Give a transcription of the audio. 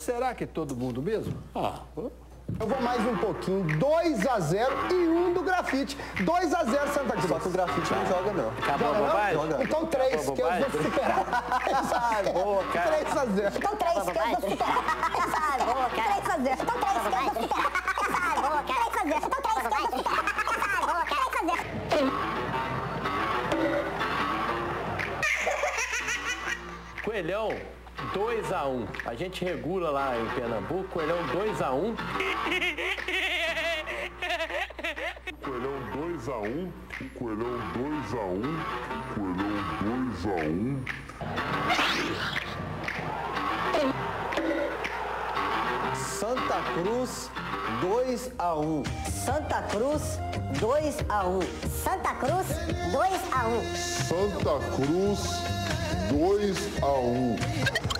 será que é todo mundo mesmo? Eu vou mais um pouquinho, 2-0 e 1 do Grafite. 2-0 Santa Cruz. Só que o Grafite não joga, não. Acabou a bobagem? Joga. Então 3, que eu vou superar. Boa, cara. 3-0. Então 3, que eu vou superar. Essa boa, cara. 3-0. Então 3, que eu vou superar. Essa boa, cara. 3-0. Então 3, que eu vou superar. Essa boa, cara. 3-0. Coelhão, 2-1. A gente regula lá em Pernambuco. Coelhão 2-1. Coelhão 2-1, Coelhão 2-1, Coelhão 2-1. Santa Cruz 2-1. Santa Cruz 2-1. Santa Cruz 2-1. Santa Cruz 2-1.